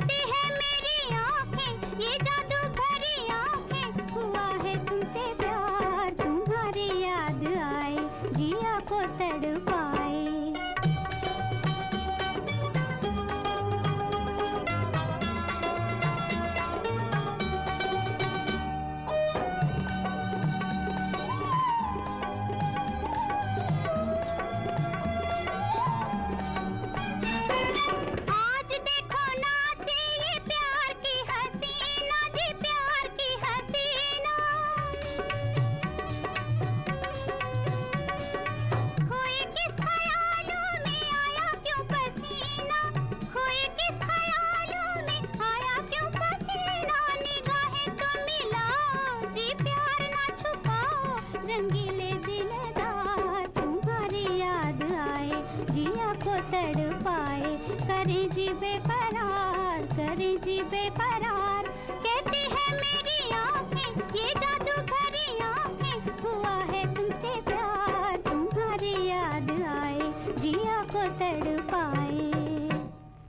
कहती है मेरी आंखें, ये जादू भरी आंखें, हुआ है तुमसे प्यार, तुम्हारी याद आए, जिया को तड़पाए। रंगीले दिलदार, तुम्हारी याद आए, जिया को तड़पाए, करे जी बेकरार, करे जी बेकरार। कहती है मेरी आंखें, ये